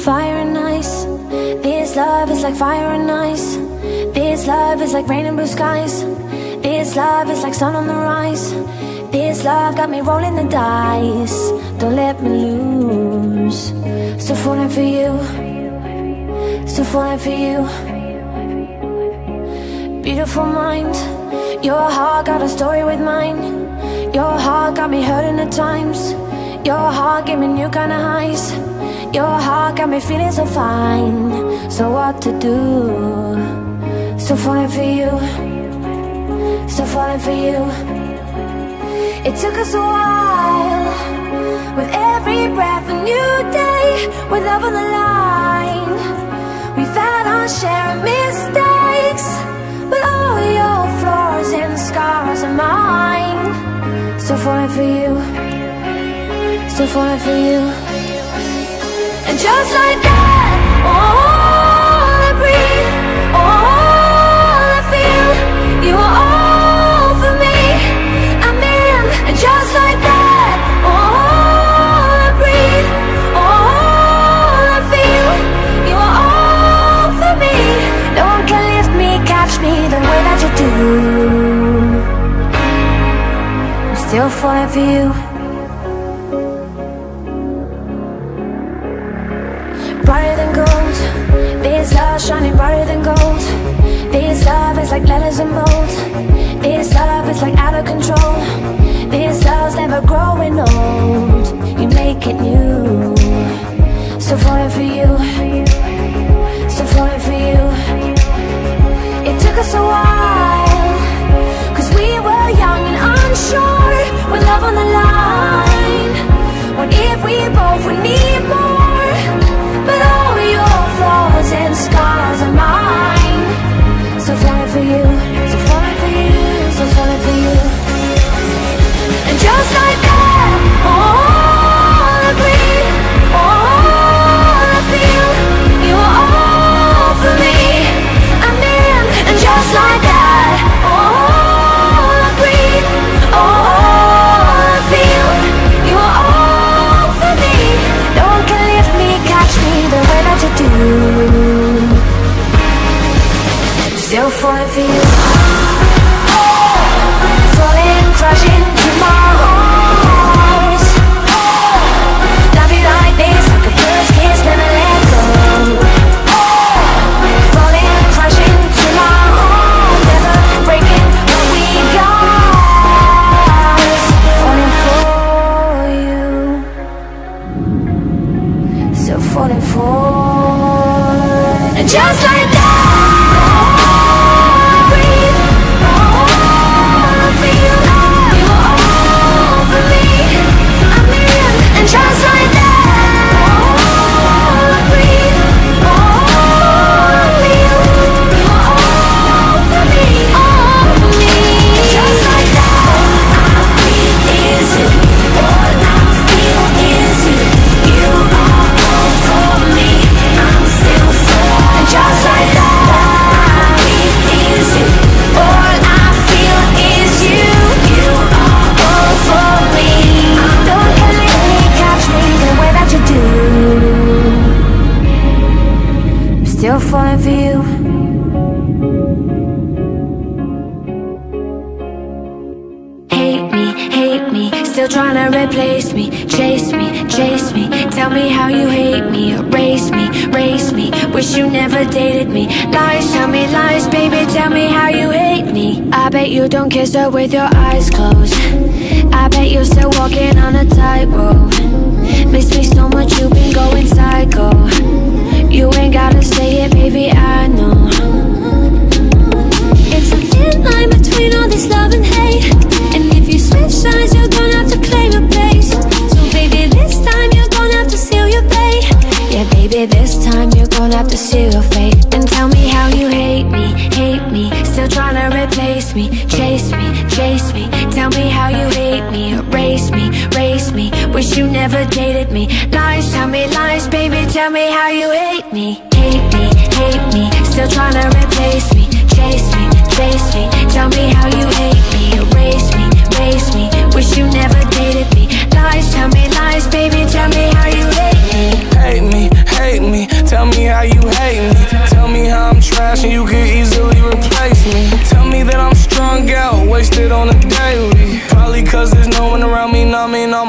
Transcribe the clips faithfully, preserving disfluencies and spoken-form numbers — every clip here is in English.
fire and ice. This love is like fire and ice. This love is like rain and blue skies. This love is like sun on the rise. This love got me rolling the dice. Don't let me lose. Still falling for you. Still falling for you. Beautiful mind. Your heart got a story with mine. Your heart got me hurting at times. Your heart gave me new kind of highs. Your heart got me feeling so fine. So what to do? Still falling for you. Still falling for you. It took us a while. With every breath a new day. With love on the line. We've had our share of mistakes, but all your flaws and scars are mine. Still falling for you. Still falling for you. And just like that, all I breathe, all I feel, you are all for me, I'm in. And just like that, all I breathe, all I feel, you are all for me. No one can lift me, catch me the way that you do. I'm still falling for you. Brighter than gold. This love shining brighter than gold. This love is like letters in bold. This love is like out of control. This love's never growing old. You make it new. Still falling for you. Still falling for you. It took us a while, cause we were young and unsure. With love on the line. What if we both would need more? But all your flaws and scars are mine. Still falling for you. Still falling for you. Still falling for you. And just like that, all I breathe, all I feel, you are all for me, I'm in. And just like that, all I breathe, all I feel, you are all for me. No one can lift me, catch me the way that you do. Still falling for you. Falling, crashing to my arms. Love you like this, like a first kiss, never let go. Falling, crashing to my arms, never breaking what we got. Falling for you. Still falling for. And just like that, all I breathe, all I feel, you are all for me, I'm in. And just like that, all I breathe, all I feel, you are all for me, all for me. Just like that, all I breathe is you, all I feel is you, you are all for me, I'm still for. And just like that, all I breathe is you, all I feel is you, you are all for me. No one can let me, catch me the way that you do. I'm still falling for you. Hate me, hate me, still trying to replace me. Chase me, chase me, tell me how you hate me. Erase me, race me, wish you never dated me. Lies, tell me lies, baby, tell me how you hate me. I bet you don't kiss her with your eyes closed. I bet you're still walking on a tightrope. Miss me so much, you've been going psycho. You ain't gotta say it, baby, I know. It's a thin line between all this love and hate. And if you switch sides, you're gonna have to claim your place. So baby, this time you're gonna have to seal your fate. Yeah, baby, this time you're gonna have to seal your fate. And tell me how you hate me, hate me, still trying to replace me. Chase me, chase me, tell me how you hate me. Erase me, race me, wish you never dated me. Lies, tell me lies, baby, tell me how you hate me. Hate me, hate me, still trying to replace me. Chase me, chase me, tell me how you hate me. Erase me, race me, wish you never dated me. Lies, tell me lies, baby, tell me how you hate me. Hate me, hate me,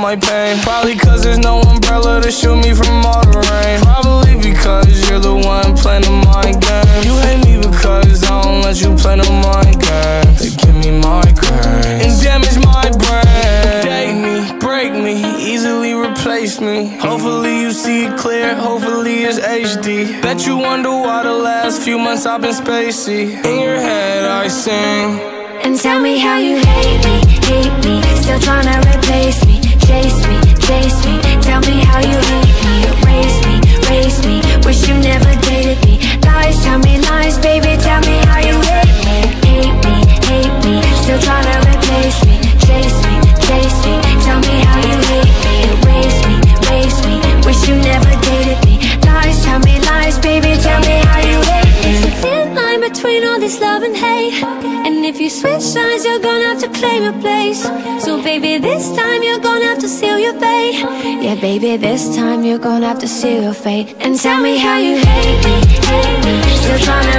my pain. Probably cause there's no umbrella to shield me from all the rain. Probably because you're the one playing the mind game. You hate me because I don't let you play no mind games. They give me migraines and damage my brain. Date me, break me, easily replace me. Hopefully you see it clear, hopefully it's H D. Bet you wonder why the last few months I've been spacey. In your head I sing. And tell me how you hate me, hate me, still tryna replace me. Chase me, chase me, tell me how you hate me. Erase me, race me, wish you never dated me. Lies, tell me lies, baby, tell me how you hate me. Hate me, hate me, still tryna replace me. Chase me, chase me, tell me how you hate me. Erase me, race me, wish you never dated me. Lies, tell me lies, baby, tell me how you hate me. It's a thin line between all this love and hate, and if you switch sides, you're gonna have to claim your place. So baby, this time you're gonna have to seal your fate. Yeah, baby, this time you're gonna have to seal your fate. And tell me how you hate me, hate me, still tryna